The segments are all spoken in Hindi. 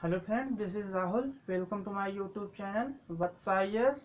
Hello friend, this is Rahul. Welcome to my YouTube channel वत्सायस।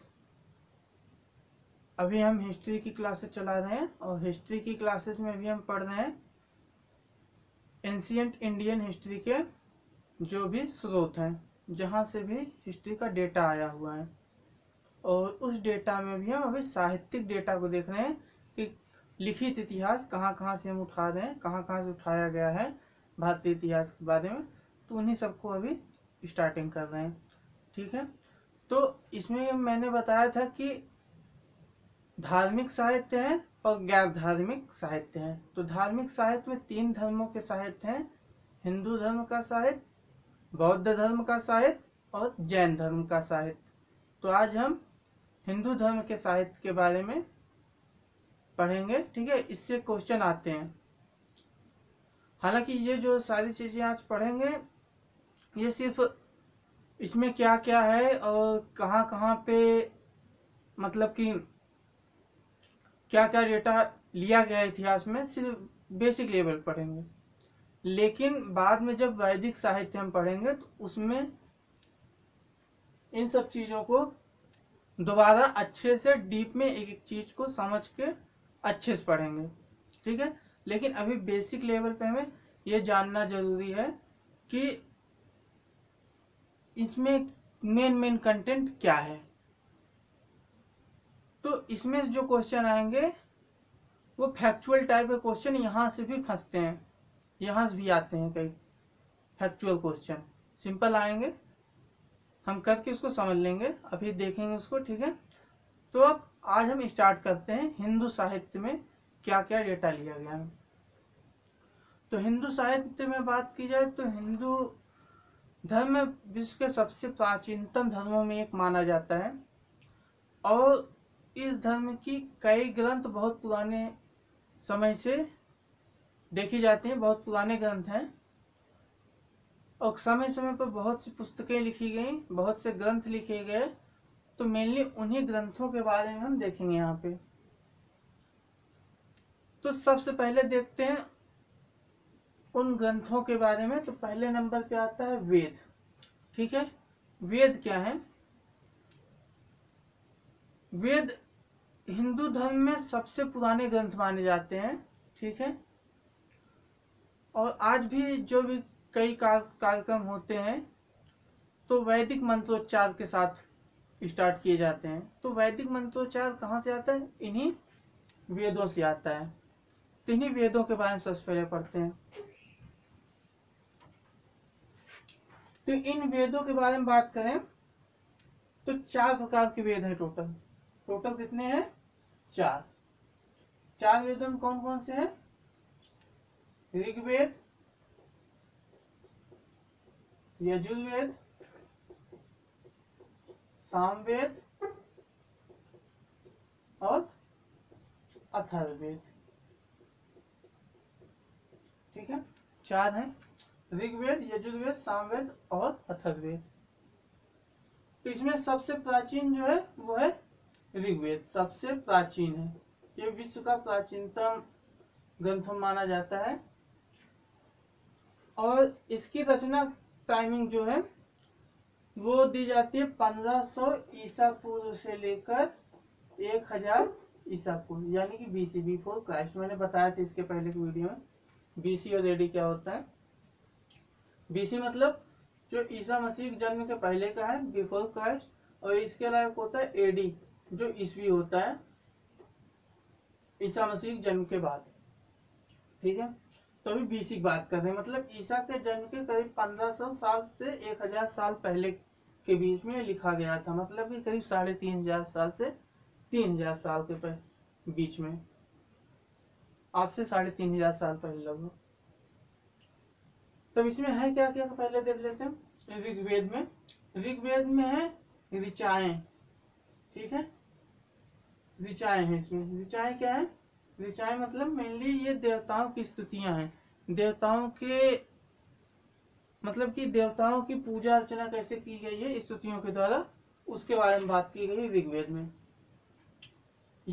अभी हम हिस्ट्री की क्लासेस चला रहे हैं और हिस्ट्री की क्लासेस में अभी हम पढ़ रहे हैं एंशिएंट इंडियन हिस्ट्री के जो भी स्रोत हैं, जहाँ से भी हिस्ट्री का डेटा आया हुआ है। और उस डेटा में भी हम अभी साहित्यिक डेटा को देख रहे हैं कि लिखित इतिहास कहाँ कहाँ से हम उठा रहे हैं, कहाँ कहाँ से उठाया गया है भारतीय इतिहास के बारे में। तो उन्हीं सबको अभी स्टार्टिंग कर रहे हैं। ठीक है, तो इसमें मैंने बताया था कि धार्मिक साहित्य है और गैर धार्मिक साहित्य है। तो धार्मिक साहित्य में 3 धर्मों के साहित्य हैं: हिंदू धर्म का साहित्य, बौद्ध धर्म का साहित्य और जैन धर्म का साहित्य। तो आज हम हिंदू धर्म के साहित्य के बारे में पढ़ेंगे। ठीक है, इससे क्वेश्चन आते हैं। हालांकि ये जो सारी चीजें आज पढ़ेंगे ये सिर्फ इसमें क्या क्या है और कहाँ कहाँ पे मतलब कि क्या क्या डेटा लिया गया इतिहास में, सिर्फ बेसिक लेवल पढ़ेंगे। लेकिन बाद में जब वैदिक साहित्य हम पढ़ेंगे तो उसमें इन सब चीजों को दोबारा अच्छे से डीप में एक एक चीज को समझ के अच्छे से पढ़ेंगे। ठीक है, लेकिन अभी बेसिक लेवल पे हमें ये जानना जरूरी है कि इसमें मेन कंटेंट क्या है। तो इसमें जो क्वेश्चन आएंगे वो फैक्चुअल टाइप के क्वेश्चन यहाँ से भी फंसते हैं, यहाँ से भी आते हैं कई फैक्चुअल क्वेश्चन। सिंपल आएंगे, हम करके उसको समझ लेंगे, अभी देखेंगे उसको। ठीक है, तो अब आज हम स्टार्ट करते हैं हिंदू साहित्य में क्या क्या डेटा लिया गया है। तो हिंदू साहित्य में बात की जाए तो हिंदू धर्म विश्व के सबसे प्राचीनतम धर्मों में एक माना जाता है और इस धर्म की कई ग्रंथ बहुत पुराने समय से देखी जाती हैं, बहुत पुराने ग्रंथ हैं और समय समय पर बहुत सी पुस्तकें लिखी गई, बहुत से ग्रंथ लिखे गए। तो मेनली उन्हीं ग्रंथों के बारे में हम देखेंगे यहाँ पे। तो सबसे पहले देखते हैं उन ग्रंथों के बारे में। तो पहले नंबर पे आता है वेद। ठीक है, वेद क्या है? वेद हिंदू धर्म में सबसे पुराने ग्रंथ माने जाते हैं। ठीक है, और आज भी जो भी कई कार्यक्रम होते हैं तो वैदिक मंत्रोच्चार के साथ स्टार्ट किए जाते हैं। तो वैदिक मंत्रोच्चार कहाँ से आता है? इन्हीं वेदों से आता है। तो इन्हीं वेदों के बारे में सबसे पहले पढ़ते हैं। तो इन वेदों के बारे में बात करें तो 4 प्रकार के वेद हैं टोटल। टोटल कितने हैं? 4। 4 वेदों में कौन कौन से हैं? ऋग्वेद, यजुर्वेद, सामवेद और अथर्ववेद। ठीक है, 4 हैं: ऋग्वेद, यजुर्वेद, सामवेद और अथर्ववेद। तो इसमें सबसे प्राचीन जो है वो है ऋग्वेद। सबसे प्राचीन है, ये विश्व का प्राचीनतम ग्रंथ माना जाता है और इसकी रचना टाइमिंग जो है वो दी जाती है 1500 ईसा पूर्व से लेकर 1000 ईसा पूर्व, यानी कि बीसी, बिफोर क्राइस्ट। मैंने बताया था इसके पहले की वीडियो में बीसी और एडी क्या होता है। बीसी मतलब जो ईसा मसीह के जन्म के पहले का है, बिफोर क्राइस्ट, और इसके अलावा होता है एडी जो ईसवी होता है ईसा मसीह के जन्म के बाद। ठीक है, तो अभी बीसी की बात कर रहे हैं, मतलब ईसा के जन्म के करीब 1500 साल से 1000 साल पहले के बीच में लिखा गया था। मतलब कि करीब 3500 साल से 3000 साल के बीच में, आज से 3500 साल पहले लगभग। तब इसमें है क्या क्या पहले देख लेते हैं। ऋग्वेद में है ऋचाएं। ठीक है, ऋचाएं है इसमें। ऋचाएं क्या है? ऋचाएं मतलब मेनली ये देवताओं की स्तुतियां हैं। देवताओं के मतलब कि देवताओं की पूजा अर्चना कैसे की गई है स्तुतियों के द्वारा, उसके बारे में बात की गई है ऋग्वेद में।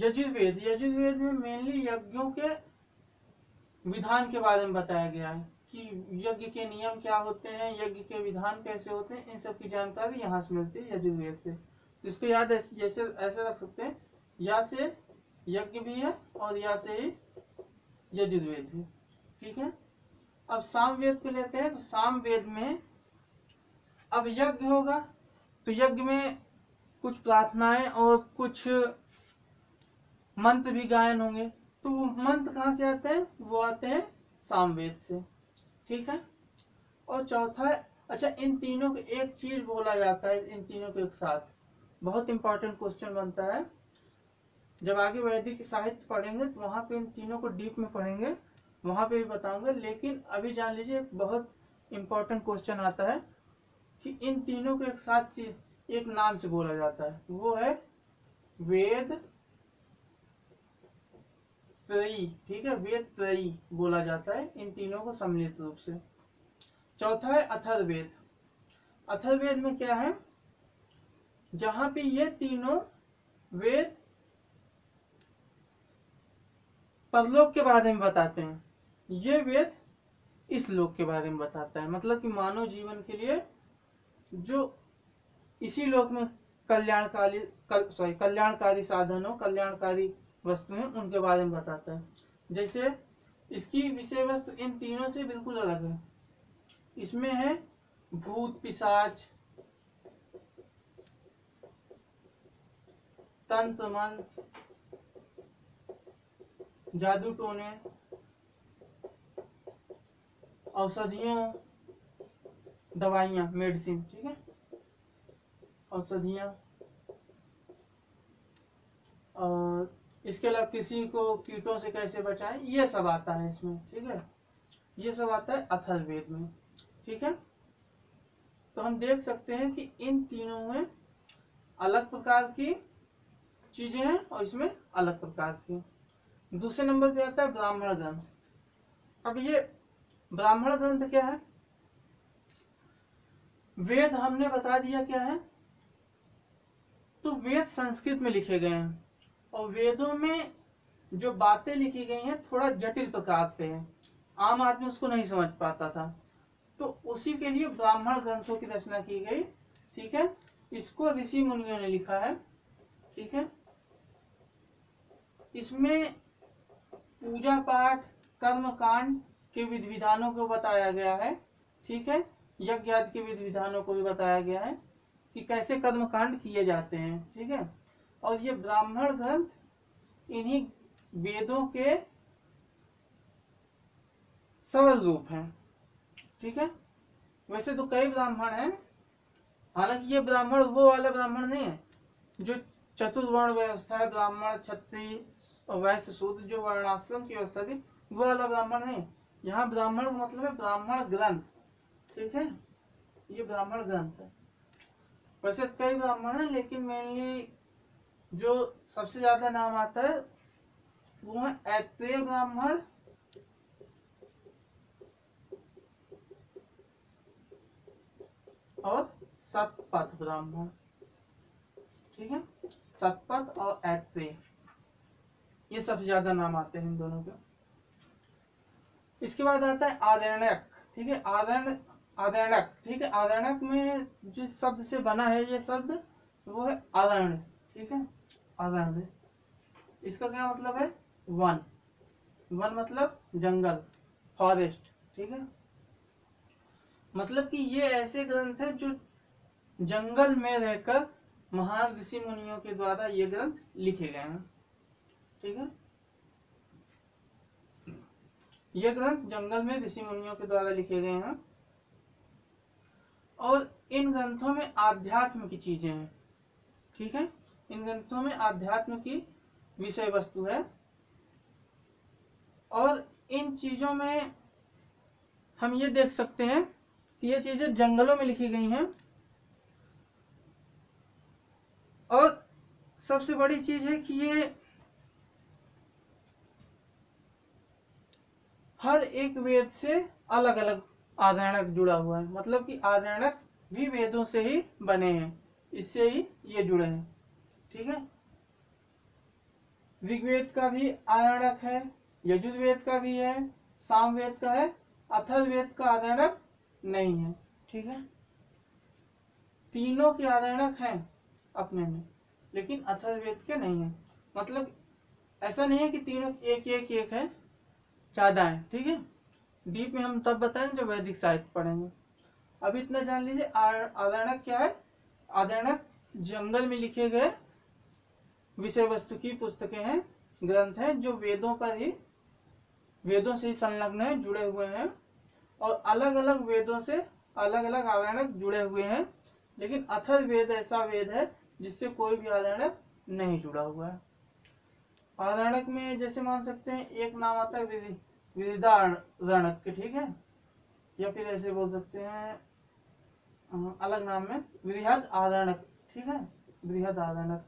यजुर्वेद में मेनली यज्ञों के विधान के बारे में बताया गया है कि यज्ञ के नियम क्या होते हैं, यज्ञ के विधान कैसे होते हैं, इन सब की जानकारी यहाँ से मिलती है यजुर्वेद से। तो इसको याद जैसे ऐसे रख सकते हैं, या से यज्ञ भी है और या से ही यजुर्वेद भी। ठीक है, अब सामवेद को लेते हैं। तो सामवेद में अब यज्ञ होगा, तो यज्ञ में कुछ प्रार्थनाएं और कुछ मंत्र भी गायन होंगे। तो वो मंत्र कहाँ से आते हैं, वो आते हैं सामवेद से। ठीक है, और चौथा है, अच्छा इन तीनों को एक चीज बोला जाता है, इन तीनों को एक साथ, बहुत इंपॉर्टेंट क्वेश्चन बनता है। जब आगे वैदिक साहित्य पढ़ेंगे तो वहां पे इन तीनों को डीप में पढ़ेंगे, वहां पे भी बताऊंगा। लेकिन अभी जान लीजिए एक बहुत इंपॉर्टेंट क्वेश्चन आता है कि इन तीनों को एक साथ चीज एक नाम से बोला जाता है, वो है वेद त्रयी। ठीक है, वेद त्रयी बोला जाता है इन तीनों को सम्मिलित रूप से। चौथा है अथर्ववेद। अथर्ववेद में क्या है, जहां पे ये तीनों वेद परलोक के बारे में बताते हैं, ये वेद इस लोक के बारे में बताता है। मतलब कि मानव जीवन के लिए जो इसी लोक में कल्याणकारी साधनों, कल्याणकारी वस्तुएं, उनके बारे में बताता है। जैसे इसकी विषय वस्तु इन तीनों से बिल्कुल अलग है। इसमें है भूत पिशाच, तंत्र मंत्र, जादू टोने, औषधियों, दवाइयां, मेडिसिन। ठीक है, औषधियां, और इसके अलावा किसी को कीटों से कैसे बचाएं, ये सब आता है इसमें। ठीक है, ये सब आता है अथर्ववेद में। ठीक है, तो हम देख सकते हैं कि इन तीनों में अलग प्रकार की चीजें हैं और इसमें अलग प्रकार की। दूसरे नंबर पे आता है ब्राह्मण ग्रंथ। अब ये ब्राह्मण ग्रंथ क्या है, वेद हमने बता दिया क्या है। तो वेद संस्कृत में लिखे गए हैं और वेदों में जो बातें लिखी गई हैं थोड़ा जटिल प्रकार से है, आम आदमी उसको नहीं समझ पाता था। तो उसी के लिए ब्राह्मण ग्रंथों की रचना की गई। ठीक है, इसको ऋषि मुनियों ने लिखा है। ठीक है, इसमें पूजा पाठ, कर्म कांड के विधि विधानों को बताया गया है। ठीक है, यज्ञ आदि के विधि विधानों को भी बताया गया है कि कैसे कर्म कांड किए जाते हैं। ठीक है, और ये ब्राह्मण ग्रंथ इन्हीं वेदों के सरल रूप हैं। ठीक है, वैसे तो कई ब्राह्मण हैं, हालांकि ये ब्राह्मण वो वाला ब्राह्मण नहीं है जो चतुर्वर्ण व्यवस्था है, ब्राह्मण क्षत्रिय और वैश्य शूद्र, जो वर्णाश्रम की व्यवस्था थी, वो वाला ब्राह्मण नहीं। यहाँ ब्राह्मण का मतलब है ब्राह्मण ग्रंथ। ठीक है, ये ब्राह्मण ग्रंथ है। वैसे कई ब्राह्मण है, लेकिन मेनली जो सबसे ज्यादा नाम आता है वो है ऐत्रेय ब्राह्मण, और सतपथ ब्राह्मण। ठीक है, सतपथ और ऐत्रेय, ये सबसे ज्यादा नाम आते हैं इन दोनों के। इसके बाद आता है आरण्यक। ठीक है, आरण्यक। ठीक है, आरण्यक में जिस शब्द से बना है ये शब्द, वो है अरण्य। ठीक है, अरण्य, इसका क्या मतलब है, वन। वन मतलब जंगल, फॉरेस्ट। ठीक है, मतलब कि ये ऐसे ग्रंथ है जो जंगल में रहकर महान ऋषि मुनियों के द्वारा ये ग्रंथ लिखे गए हैं। ठीक है, ये ग्रंथ जंगल में ऋषि मुनियों के द्वारा लिखे गए हैं और इन ग्रंथों में आध्यात्म की चीजें हैं। ठीक है, इन ग्रंथों में आध्यात्म की विषय वस्तु है और इन चीजों में हम ये देख सकते हैं कि ये चीजें जंगलों में लिखी गई हैं। और सबसे बड़ी चीज है कि ये हर एक वेद से अलग अलग आधारणक जुड़ा हुआ है। मतलब कि आधारणक भी वेदों से ही बने हैं, इससे ही ये जुड़े हैं। ठीक है, ऋग्वेद का भी आधारणक है, यजुर्वेद का भी है, सामवेद का है अथर्ववेद का आदरणक नहीं है। ठीक है, तीनों के आदरणक हैं अपने में, लेकिन अथर्ववेद के नहीं है। मतलब ऐसा नहीं है कि तीनों एक एक एक है, ज्यादा है। ठीक है, डीप में हम तब बताएंगे जब वैदिक साहित्य पढ़ेंगे। अब इतना जान लीजिए आदरणक क्या है। आदरणक जंगल में लिखे गए विषय वस्तु की पुस्तकें हैं, ग्रंथ हैं, जो वेदों से ही संलग्न है, जुड़े हुए हैं, और अलग अलग वेदों से अलग अलग आदरणक जुड़े हुए हैं। लेकिन अथर्ववेद ऐसा वेद है जिससे कोई भी आदरणक नहीं जुड़ा हुआ है। आदरणक में जैसे मान सकते हैं एक नाम आता है विदिदारणक के, ठीक है, या फिर ऐसे बोल सकते हैं अलग नाम में वृहद आदरणक। ठीक है, वृहद आदरणक।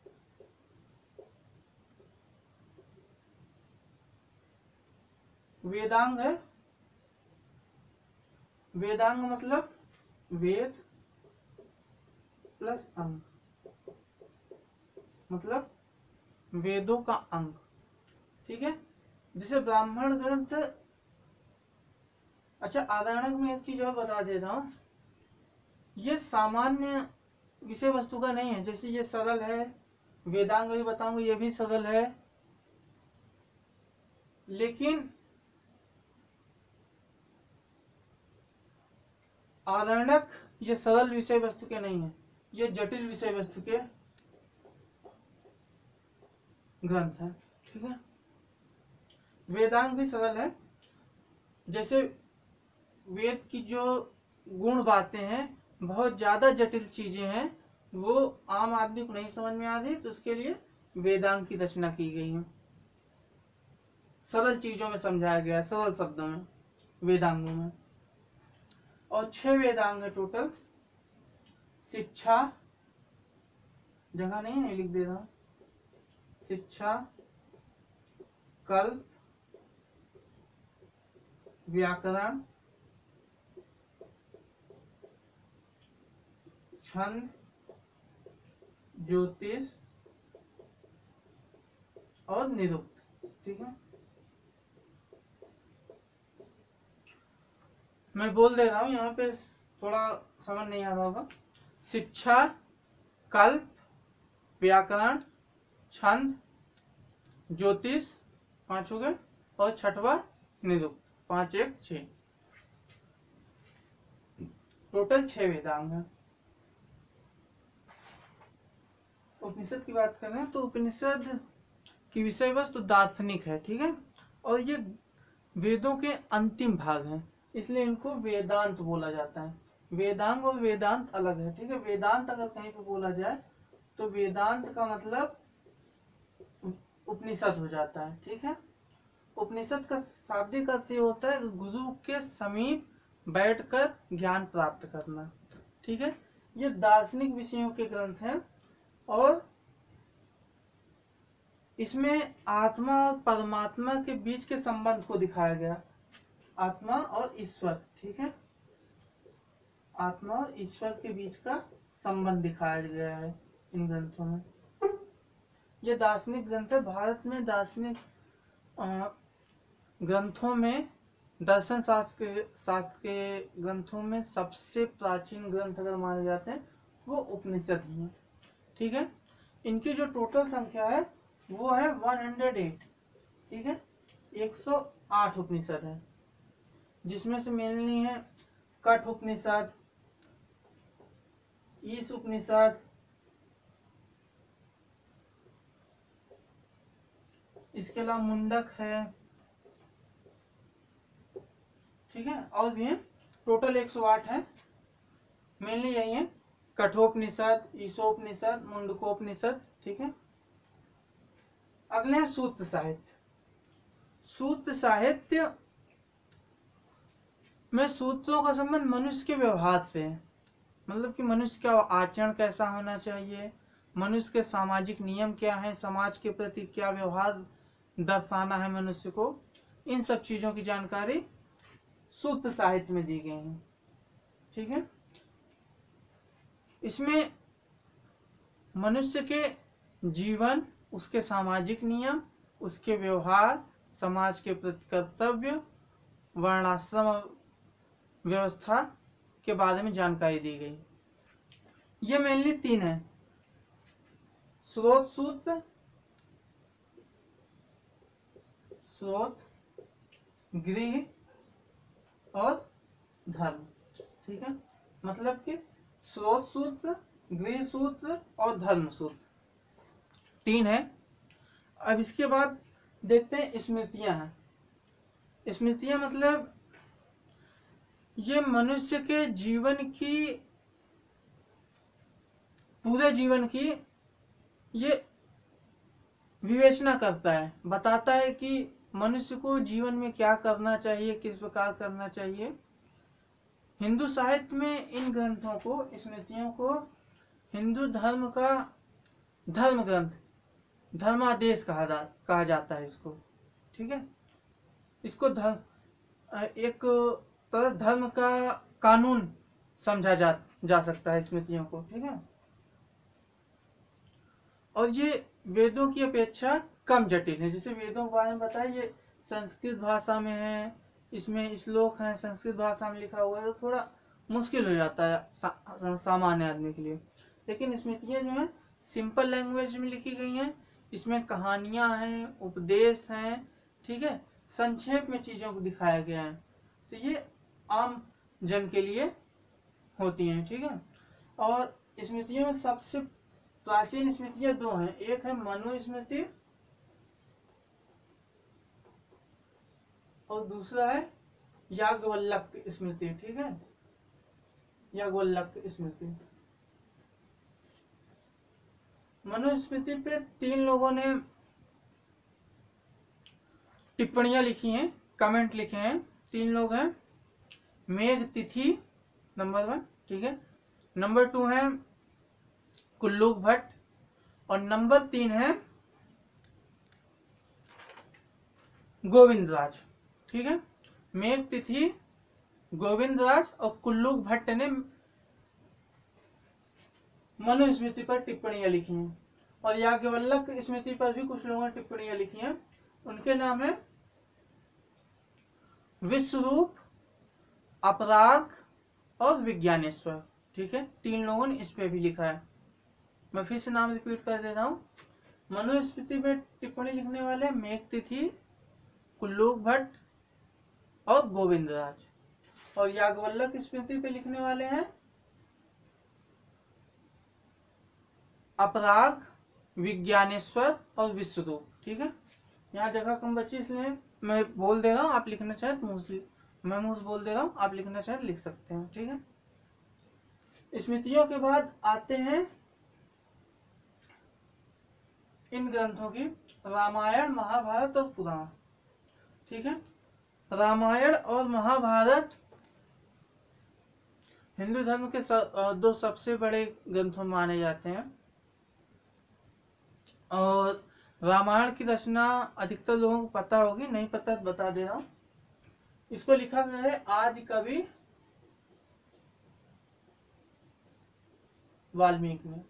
वेदांग है, वेदांग मतलब वेद प्लस अंग, मतलब वेदों का अंग। ठीक है, जैसे ब्राह्मण ग्रंथ। अच्छा, आदरणक में एक चीज और बता देता हूँ, ये सामान्य विषय वस्तु का नहीं है। जैसे ये सरल है, वेदांग भी बताऊंगा, ये भी सरल है, लेकिन आदरणक ये सरल विषय वस्तु के नहीं है, ये जटिल विषय वस्तु के ग्रंथ है। ठीक है, वेदांग भी सरल है। जैसे वेद की जो गुण बातें हैं, बहुत ज्यादा जटिल चीजें हैं, वो आम आदमी को नहीं समझ में आ रही, तो उसके लिए वेदांग की रचना की गई है। सरल चीजों में समझाया गया है, सरल शब्दों में, वेदांगों में। और 6 वेदांग है टोटल। शिक्षा, जगह नहीं है, लिख दे रहा हूं। शिक्षा, कल्प, व्याकरण, छंद, ज्योतिष और निरुक्त। ठीक है, मैं बोल दे रहा हूं, यहाँ पे थोड़ा समझ नहीं आ रहा होगा। शिक्षा, कल्प, व्याकरण, छंद, ज्योतिष, 5 हो गए, और छठवा निरुक्त, 5 1 6, टोटल 6 वेदांग है। उपनिषद की बात कर रहे हैं, तो उपनिषद की विषय वस्तु दार्शनिक है। ठीक है, और ये वेदों के अंतिम भाग हैं, इसलिए इनको वेदांत बोला जाता है। वेदांग और वेदांत अलग है। ठीक है, वेदांत अगर कहीं पे बोला जाए तो वेदांत का मतलब उपनिषद हो जाता है। ठीक है, उपनिषद का शाब्दिक अर्थ ये होता है गुरु के समीप बैठकर ज्ञान प्राप्त करना। ठीक है, ये दार्शनिक विषयों के ग्रंथ हैं, और इसमें आत्मा और परमात्मा के बीच के संबंध को दिखाया गया, आत्मा और ईश्वर। ठीक है, आत्मा और ईश्वर के बीच का संबंध दिखाया गया है इन ग्रंथों में। ये दार्शनिक ग्रंथ है। भारत में दार्शनिक ग्रंथों में, दर्शन शास्त्र के ग्रंथों में सबसे प्राचीन ग्रंथ अगर माने जाते हैं वो उपनिषद ही है। ठीक है, इनकी जो टोटल संख्या है वो है 108। ठीक है, 108 उपनिषद है, जिसमें से मेनली है कठ उपनिषद, ईश उपनिषद, इसके अलावा मुंडक है। ठीक है, और भी है, टोटल 108 है। मेनली यही है, कठोपनिषद, ईशोपनिषद, मुंडकोपनिषद। ठीक है, अगले हैं सूत्र साहित्य। सूत्र साहित्य में सूत्रों का संबंध मनुष्य के व्यवहार से है, मतलब कि मनुष्य का आचरण कैसा होना चाहिए, मनुष्य के सामाजिक नियम क्या है, समाज के प्रति क्या व्यवहार दर्शाना है मनुष्य को, इन सब चीजों की जानकारी सूत्र साहित्य में दी गई है। ठीक है, इसमें मनुष्य के जीवन, उसके सामाजिक नियम, उसके व्यवहार, समाज के प्रति कर्तव्य, वर्णाश्रम व्यवस्था के बारे में जानकारी दी गई। ये मेनली 3 है, स्रोत सूत्र, स्रोत, गृह और धर्म। ठीक है, मतलब कि स्रोत सूत्र, गृह सूत्र और धर्म सूत्र 3 है। अब इसके बाद देखते हैं स्मृतियां हैं। स्मृतियां मतलब ये मनुष्य के जीवन की, पूरे जीवन की ये विवेचना करता है, बताता है कि मनुष्य को जीवन में क्या करना चाहिए, किस प्रकार करना चाहिए। हिंदू साहित्य में इन ग्रंथों को, स्मृतियों को हिंदू धर्म का धर्म ग्रंथ, धर्मादेश कहा जाता है इसको। ठीक है, इसको एक तरह धर्म का कानून समझा जा सकता है स्मृतियों को। ठीक है, और ये वेदों की अपेक्षा कम जटिल है। जैसे वेदों के बारे में बताया, ये संस्कृत भाषा में है, इसमें श्लोक हैं संस्कृत भाषा में लिखा हुआ है, तो थोड़ा मुश्किल हो जाता है सामान्य आदमी के लिए। लेकिन स्मृतियां जो है सिंपल लैंग्वेज में लिखी गई हैं, इसमें कहानियां हैं, उपदेश हैं। ठीक है, संक्षेप में चीजों को दिखाया गया है, तो ये आम जन के लिए होती हैं। ठीक है, और स्मृतियों में सबसे प्राचीन स्मृतियां 2 हैं, एक है मनुस्मृति और दूसरा है याज्ञवल्क्य स्मृति। ठीक है, याज्ञवल्क्य स्मृति। मनुस्मृति पे 3 लोगों ने टिप्पणियां लिखी हैं, कमेंट लिखे हैं। 3 लोग हैं, मेघ तिथि नंबर 1, ठीक है, नंबर 2 है कुल्लूक भट्ट और नंबर 3 है गोविंदराज। ठीक है, मेघ तिथि, गोविंदराज और कुल्लूक भट्ट ने मनुस्मृति पर टिप्पणियां लिखी हैं। और याज्ञवल्क्य स्मृति पर भी कुछ लोगों ने टिप्पणियां लिखी हैं। उनके नाम है विश्वरूप, अपराग और विज्ञानेश्वर। ठीक है, 3 लोगों ने इस पे भी लिखा है। मैं फिर से नाम रिपीट कर दे रहा हूँ। मनुस्मृति पे टिप्पणी लिखने वाले मेघ तिथि, कुल्लूक भट्ट और गोविंदराज। और याज्ञवल्क्य स्मृति पे लिखने वाले हैं अपराग, विज्ञानेश्वर और विश्वरूप। ठीक है, यहाँ जगह कम बची इसलिए मैं बोल दे रहा हूँ, आप लिखना चाहे तो मैं मुंह से बोल दे रहा हूँ, आप लिखना चाहे लिख सकते हैं। ठीक है, स्मृतियों के बाद आते हैं इन ग्रंथों की रामायण, महाभारत और पुराण। ठीक है, रामायण और महाभारत हिंदू धर्म के 2 सबसे बड़े ग्रंथों माने जाते हैं। और रामायण की रचना अधिकतर लोगों को पता होगी, नहीं पता तो बता दे रहा हूं। इसको लिखा गया है आदि कवि वाल्मीकि ने।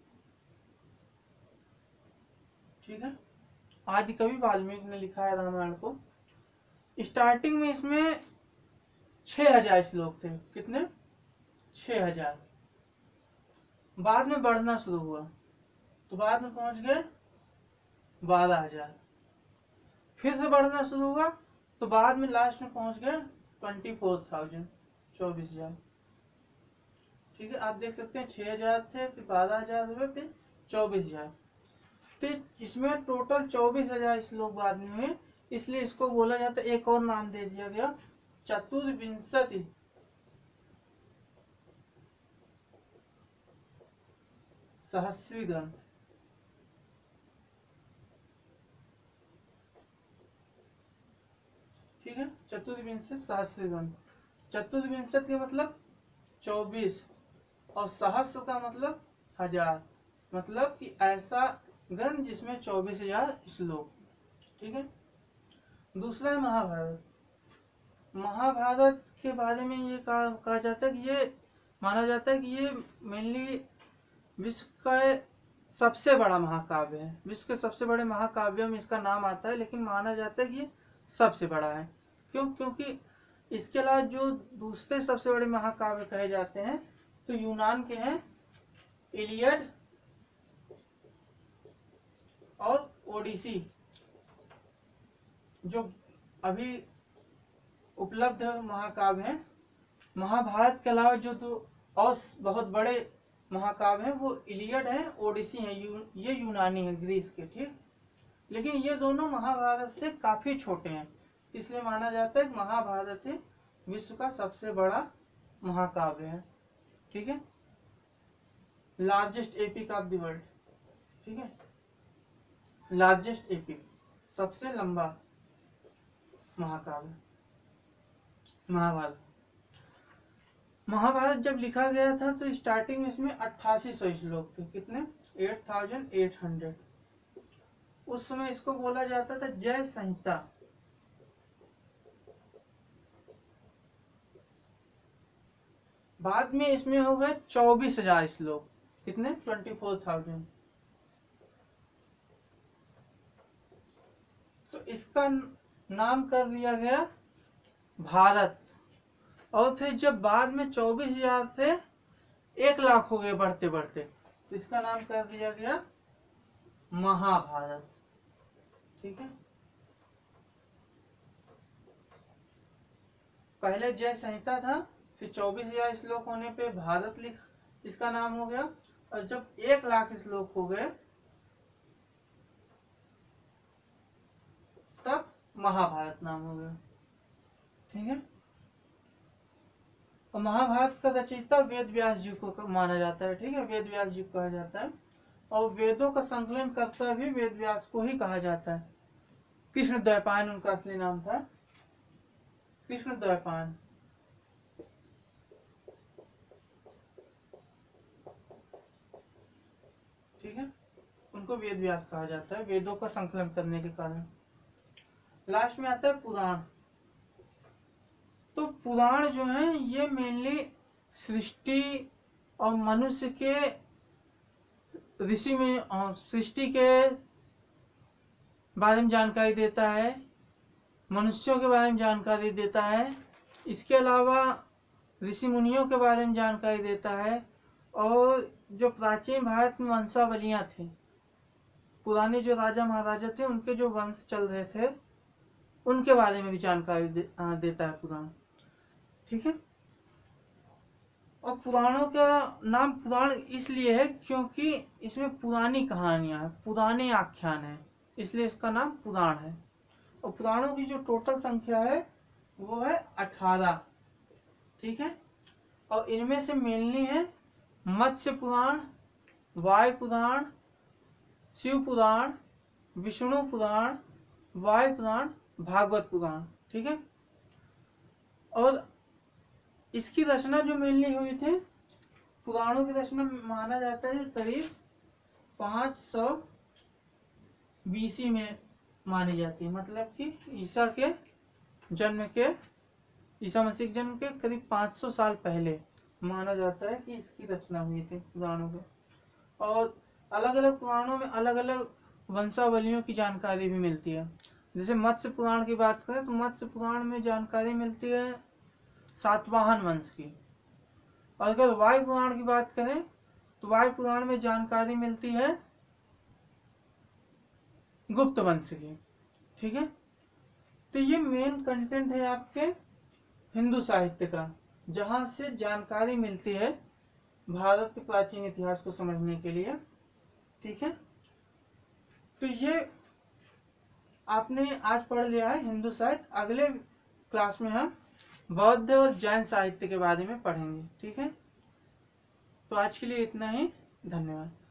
ठीक है, आदि कवि वाल्मीकि ने लिखा है रामायण को। स्टार्टिंग में इसमें 6000 श्लोक थे। कितने? 6000। बाद में बढ़ना शुरू हुआ तो बाद में पहुंच गए 12000। फिर से बढ़ना शुरू हुआ तो बाद में लास्ट में पहुंच गए 24,000, 24,000। ठीक है, आप देख सकते हैं 6000 थे, फिर 12000 हुए, फिर 24,000। तो इसमें टोटल 24,000 श्लोक बाद में हुए, इसलिए इसको बोला जाता है, एक और नाम दे दिया गया चतुर्विंशति सहस्री ग्रंथ। ठीक है, चतुर्विंशति सहस्री ग्रंथ। चतुर्विंशति का मतलब 24 और सहस्र का मतलब 1000, मतलब कि ऐसा ग्रंथ जिसमें 24,000 श्लोक। ठीक है, दूसरा है महाभारत। महाभारत के बारे में ये कहा जाता है कि ये माना जाता है कि ये मेनली विश्व का सबसे बड़ा महाकाव्य है। विश्व के सबसे बड़े महाकाव्यों में इसका नाम आता है, लेकिन माना जाता है कि ये सबसे बड़ा है। क्यों? क्योंकि इसके अलावा जो दूसरे सबसे बड़े महाकाव्य कहे जाते हैं तो यूनान के हैं इलियड और ओडिसी, जो अभी उपलब्ध महाकाव्य हैं। महाभारत के अलावा जो तो और बहुत बड़े महाकाव्य हैं वो इलियड है, ओडिसी है, ये यूनानी है, ग्रीस के, ठीक। लेकिन ये दोनों महाभारत से काफी छोटे हैं, इसलिए माना जाता है कि महाभारत ही विश्व का सबसे बड़ा महाकाव्य है, ठीक है। Largest epic of the world, ठीक है, लार्जेस्ट एपिक, सबसे लंबा महाकाव्य महाभारत। महाभारत जब लिखा गया था तो स्टार्टिंग में इसमें 8800 श्लोक थे। कितने? 8800। उस समय इसको बोला जाता था जय संहिता। बाद में इसमें हो गए 24,000 श्लोक। कितने? 24,000। तो इसका नाम कर दिया गया भारत। और फिर जब बाद में 24,000 थे 1,00,000 हो गए बढ़ते बढ़ते, तो इसका नाम कर दिया गया महाभारत, ठीक है। पहले जय संहिता था, फिर 24,000 श्लोक होने पे भारत इसका नाम हो गया, और जब 1,00,000 श्लोक हो गए तब महाभारत नाम हो गया, ठीक है। और महाभारत का रचयिता वेद व्यास जी को माना जाता है, ठीक है, वेद व्यास जी को कहा जाता है। और वेदों का संकलन करता भी वेद व्यास को ही कहा जाता है। कृष्ण द्वैपायन उनका असली नाम था, कृष्ण द्वैपायन। ठीक है, उनको वेद व्यास कहा जाता है वेदों का संकलन करने के कारण। लास्ट में आता है पुराण। तो पुराण जो है ये मेनली सृष्टि और मनुष्य के ऋषि में सृष्टि के बारे में जानकारी देता है, मनुष्यों के बारे में जानकारी देता है, इसके अलावा ऋषि मुनियों के बारे में जानकारी देता है, और जो प्राचीन भारत में वंशावलियां थी, पुराने जो राजा महाराजा थे उनके जो वंश चल रहे थे उनके बारे में भी जानकारी देता है पुराण, ठीक है। और पुराणों का नाम पुराण इसलिए है क्योंकि इसमें पुरानी कहानियां हैं, पुराने आख्यान हैं, इसलिए इसका नाम पुराण है। और पुराणों की जो टोटल संख्या है वो है 18, ठीक है। और इनमें से मेनली है मत्स्य पुराण, वायु पुराण, शिव पुराण, विष्णु पुराण, वायु पुराण, भागवत पुराण, ठीक है। और इसकी रचना जो मेनली हुई थी, पुराणों की रचना माना जाता है करीब 500 BC में मानी जाती है, मतलब कि ईसा मसीह के जन्म के करीब 500 साल पहले माना जाता है कि इसकी रचना हुई थी पुराणों के। और अलग अलग पुराणों में अलग अलग वंशावलियों की जानकारी भी मिलती है। जैसे मत्स्य पुराण की बात करें तो मत्स्य पुराण में जानकारी मिलती है सातवाहन वंश की। और अगर वायु पुराण की बात करें तो वायु पुराण में जानकारी मिलती है गुप्त वंश की, ठीक है। तो ये मेन कंटेंट है आपके हिंदू साहित्य का, जहां से जानकारी मिलती है भारत के प्राचीन इतिहास को समझने के लिए, ठीक है। तो ये आपने आज पढ़ लिया है हिंदू साहित्य। अगले क्लास में हम बौद्ध और जैन साहित्य के बारे में पढ़ेंगे, ठीक है। तो आज के लिए इतना ही, धन्यवाद।